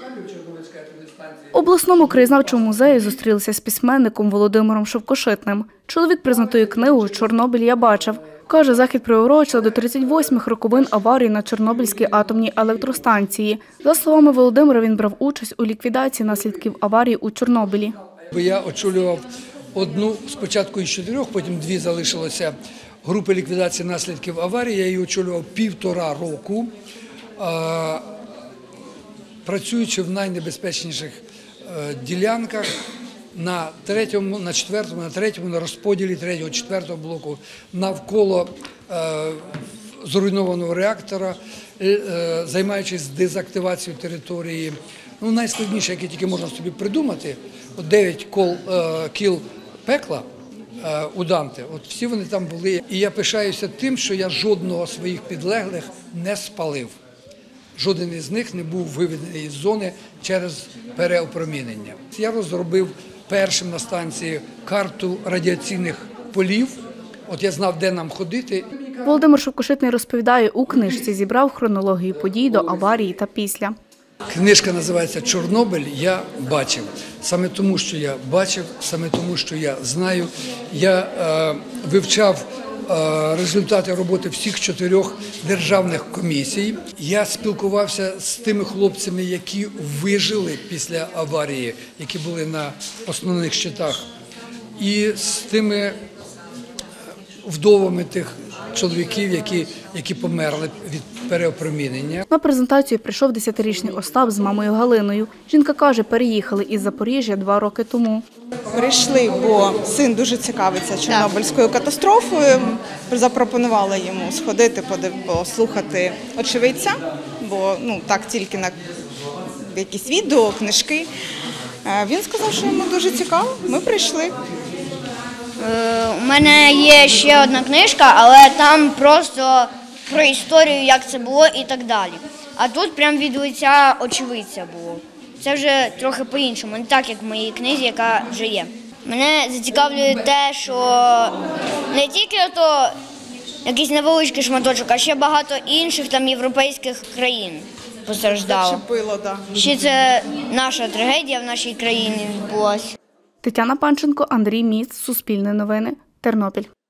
В обласному краєзнавчому музеї зустрілися з письменником Володимиром Шовкошитним. Чоловік презентує книгу «Чорнобиль я бачив». Каже, захід приурочили до 38-х роковин аварії на Чорнобильській атомній електростанції. За словами Володимира, він брав участь у ліквідації наслідків аварії у Чорнобилі. Я очолював одну спочатку із 4, потім 2 залишилося групи ліквідації наслідків аварії. Я її очолював 1,5 року, працюючи в найнебезпечніших ділянках на 3-му, на 4-му, на 3-му, на розподілі 3-го, 4-го блоку, навколо зруйнованого реактора, займаючись дезактивацією території. Найскладніше, яке тільки можна собі придумати, 9 кіл пекла у Данте, всі вони там були. І я пишаюся тим, що я жодного з своїх підлеглих не спалив. Жоден із них не був виведений із зони через переопромінення. Я розробив першим на станції карту радіаційних полів. Я знав, де нам ходити. Володимир Шовкошитний розповідає, у книжці зібрав хронологію подій до аварії та після. Книжка називається «Чорнобиль я бачив». Саме тому, що я бачив, саме тому, що я знаю. Я вивчав результати роботи всіх 4 державних комісій. Я спілкувався з тими хлопцями, які вижили після аварії, які були на основних щитах, і з тими вдовами тих чоловіків, які померли від переопромінення. На презентацію прийшов 10-річний Остап з мамою Галиною. Жінка каже, переїхали із Запоріжжя 2 роки тому. Прийшли, бо син дуже цікавиться Чорнобильською катастрофою. Запропонувала йому сходити, послухати очевидця, бо так тільки на якісь відео, книжки. Він сказав, що йому дуже цікаво. Ми прийшли. У мене є ще одна книжка, але там просто про історію, як це було і так далі. А тут прям від лиця очевидця було. Це вже трохи по-іншому, не так, як в моїй книзі, яка вже є. Мене зацікавлює те, що не тільки якийсь невеличкий шматочок, а ще багато інших там європейських країн постраждало. Ще це наша трагедія в нашій країні відбулася. Тетяна Панченко, Андрій Міц, Суспільне новини, Тернопіль.